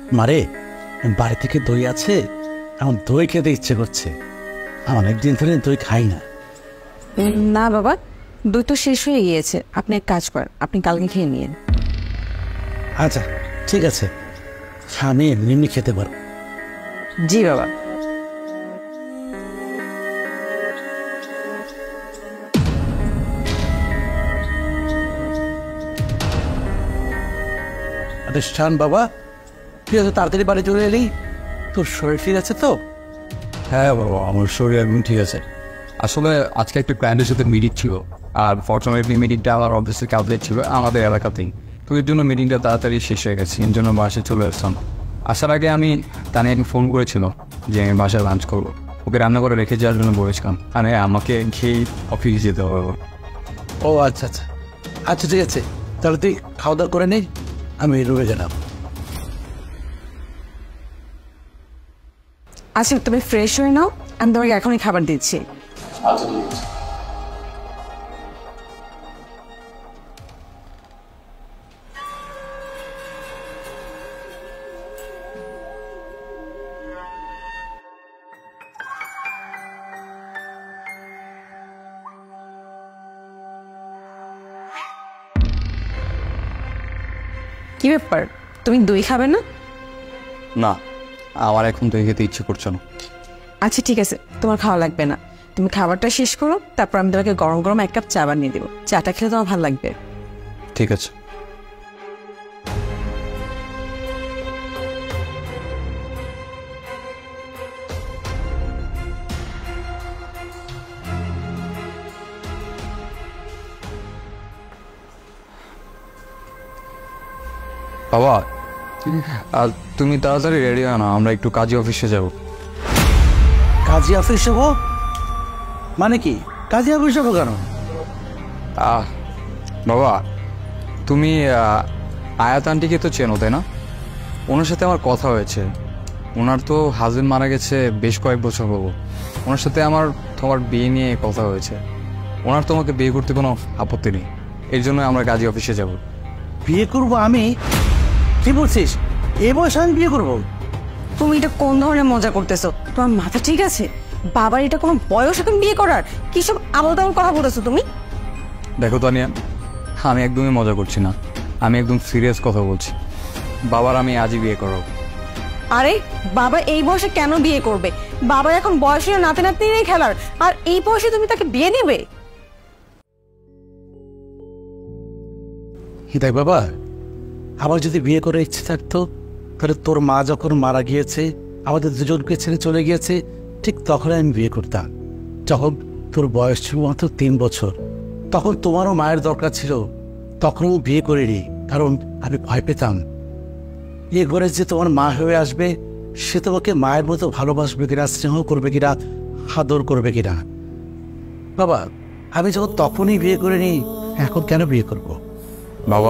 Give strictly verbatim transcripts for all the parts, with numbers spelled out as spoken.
মারে, বাড়ি থেকে দই আছে, এখন দই খেতে ইচ্ছে করছে। অনেকদিন ধরে দই খাই না। না বাবা, দই তো শেষ হয়ে গিয়েছে। আপনি এক কাজ করেন, আপনি কালকে খেয়ে নিন। আচ্ছা ঠিক আছে, আমি এমনি খেতে পারো। জি বাবা। শান বাবা, তুই এত তাড়াতাড়ি বাড়ি চলে এলি? তোর শরীর ঠিক আছে তো? হ্যাঁ বাবা, আমার শরীর একদম ঠিক আছে। আসলে আজকে একটা ক্লায়েন্টের সাথে মিটিং ছিল, আর ফর্চুনেটলি মিটিংটা আমার অফিসের কাউন্টারে ছিল আমাদের এলাকাতেই। তো এর জন্য মিটিংটা তাড়াতাড়ি শেষ হয়ে গেছে, এর জন্য বাসায় চলে আসলাম। আসার আগে আমি তানিয়াকে ফোন করেছিল যে আমি বাসায় লাঞ্চ করবো, ওকে রান্না করে রেখে যাওয়ার জন্য বলেছিলাম। মানে আমাকে খেয়ে অফিসে যেতে হবে। ও আচ্ছা আচ্ছা আচ্ছা ঠিক আছে, তাহলে তুই খাওয়া দাওয়া করে নে, আমি রুমে গেলাম। আচ্ছা তুমি ফ্রেশ হয়ে নাও, আমি তোমাকে এখনই খাবার দিচ্ছি। আচ্ছা ঠিক আছে। কি ব্যাপার, তুমি দই খাবে না? না, আমার এখন দই খেতে ইচ্ছে করছে না। আচ্ছা ঠিক আছে, তোমার খাওয়া লাগবে না। তুমি খাবারটা শেষ করো, তারপর আমি তোমাকে গরম গরম এক কাপ চা বানিয়ে দেবো। চাটা খেলে তোমার ভালো লাগবে। ঠিক আছে। বাবা, তুমি তাড়াতাড়ি রেডি হও না, আমরা একটু কাজী অফিসে যাব। কাজী অফিস যাবো মানে কি? কাজী অফিস যাবো কেন? আহ বাবা, তুমি আয়াত আন্টিকে তো চেনো তাই না? ওনার সাথে আমার কথা হয়েছে। ওনার তো হাজবেন্ড মারা গেছে বেশ কয়েক বছর হলো। ওনার সাথে আমার তোমার বিয়ে নিয়ে কথা হয়েছে। ওনার তোমাকে বিয়ে করতে কোনো আপত্তি নেই, এর জন্য আমরা কাজী অফিসে যাব। বিয়ে করবো আমি? কি বলছিস, এ বয়সে আমি বিয়ে করবো? তুমি এটা কোন ধরনের মজা করতেছো? তোমার মাথা ঠিক আছে? বাবার এটা কোনো বয়স এখন বিয়ে করার? কি সব আলাদা কথা বলতেছো তুমি? দেখো তানিয়া, আমি একদমই মজা করছি না, আমি একদম সিরিয়াস কথা বলছি। বাবার আমি আজই বিয়ে করব। আরে বাবা এই বয়সে কেন বিয়ে করবে? বাবার এখন বয়স হয়ে নাতি নাতনিরই খেলার, আর এই বয়সে তুমি তাকে বিয়ে দেবে? দেখ বাবা, আমার যদি বিয়ে করার ইচ্ছে থাকতো, তাহলে তোর মা যখন মারা গিয়েছে, আমাদের দুজনকে ছেড়ে চলে গিয়েছে, ঠিক তখন আমি বিয়ে করতাম। যখন তোর বয়স ছিল মাত্র তিন বছর, তখন তোমারও মায়ের দরকার ছিল, তখনও বিয়ে করিনি, কারণ আমি ভয় পেতাম এ ঘরে যে তোমার মা হয়ে আসবে, সে তোমাকে মায়ের মতো ভালোবাসবে কিনা, স্নেহ করবে কিনা, আদর করবে কিনা। বাবা, আমি যখন তখনই বিয়ে করিনি, এখন কেন বিয়ে করব? বাবা,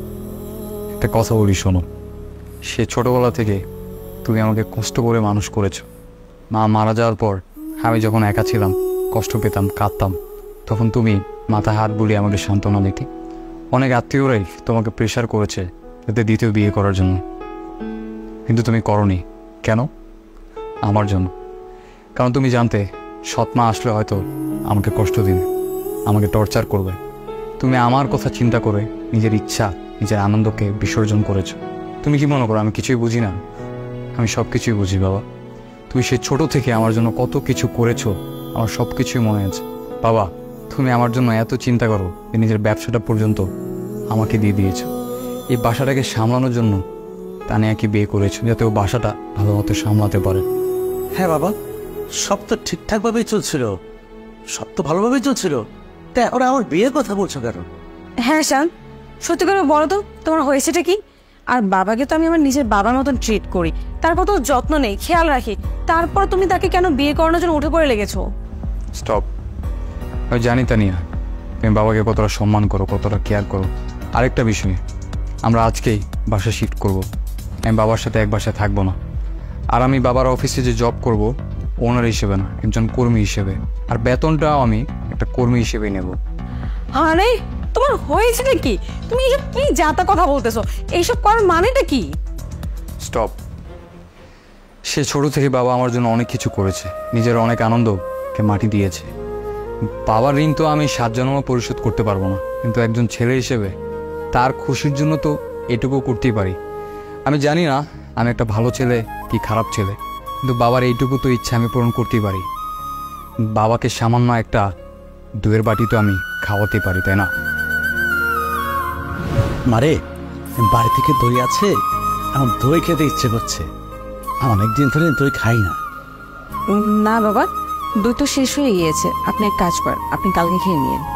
একটা কথা বলি শোনো। সে ছোটবেলা থেকে তুমি আমাকে কষ্ট করে মানুষ করেছো। মা মারা যাওয়ার পর আমি যখন একা ছিলাম, কষ্ট পেতাম, কাঁদতাম, তখন তুমি মাথায় হাত বুলিয়ে আমাকে সান্ত্বনা দিতে। অনেক আত্মীয়রাই তোমাকে প্রেশার করেছে যাতে দ্বিতীয় বিয়ে করার জন্য, কিন্তু তুমি করনি। কেন? আমার জন্য। কারণ তুমি জানতে সৎ মা আসলে হয়তো আমাকে কষ্ট দিবে, আমাকে টর্চার করবে। তুমি আমার কথা চিন্তা করে নিজের ইচ্ছা, নিজের আনন্দকে বিসর্জন করেছো। তুমি কি মনে করো আমি কিছুই বুঝি না? আমি সব কিছুই বুঝি বাবা। তুমি সে ছোট থেকে আমার জন্য কত কিছু করেছো, আমার সব কিছুই মনে আছে। বাবা, তুমি আমার জন্য এত চিন্তা করো যে নিজের ব্যবসাটা পর্যন্ত আমাকে দিয়ে দিয়েছো। এই বাসাটাকে সামলানোর জন্য তানিয়াকে বিয়ে করেছো, যাতে ও বাসাটা ভালো মতো সামলাতে পারে। হ্যাঁ বাবা, সব তো ঠিকঠাকভাবেই চলছিল, সব তো ভালোভাবেই চলছিল, তাই ওরা আমার বিয়ের কথা বলছো কেন? হ্যাঁ শান, সত্যি করে বলো তো তোমার হয়েছেটা কি? আর বাবাকে তো আমি আমার নিজের বাবার মতন ট্রিট করি, তার কত যত্ন নেই, খেয়াল রাখি, তারপর তুমি তাকে কেন বিয়ে করানোর জন্য উঠে পড়ে লেগেছো? স্টপ। আমি জানি তানিয়া তুমি বাবাকে কতটা সম্মান করো, কতটা কেয়ার করো। আরেকটা বিষয়, আমরা আজকেই বাসা শিফট করব। আমি বাবার সাথে এক বাসায় থাকবো না। আর আমি বাবার অফিসে যে জব করব, ওনার হিসেবে না, একজন কর্মী হিসেবে। আর বেতনটাও আমি একটা কর্মী হিসেবেই নেব। আরে তোমার হয়েছেটা কি? তুমি এইসব কি যাতা কথা বলতেছো? এইসব করার মানেটা কি? স্টপ। সে ছোট থেকে বাবা আমার জন্য অনেক কিছু করেছে, নিজের অনেক আনন্দকে মাটি দিয়েছে। বাবার ঋণ তো আমি সাত জন্ম পরিশোধ করতে পারবো না, কিন্তু একজন ছেলে হিসেবে তার খুশির জন্য তো এটুকু করতেই পারি। আমি জানি না আমি একটা ভালো ছেলে কি খারাপ ছেলে, কিন্তু বাবার এইটুকু তো ইচ্ছা আমি পূরণ করতেই পারি। বাবাকে সামান্য একটা দইয়ের বাটি তো আমি খাওয়াতে পারি, তাই না? মারে, বাড়ি থেকে দই আছে, আমার দই খেতে ইচ্ছে করছে। অনেকদিন ধরে দই খাই না। না বাবা, দুধ তো শেষ হয়ে গিয়েছে। আপনি এক কাজ করেন, আপনি কালকে খেয়ে নিন।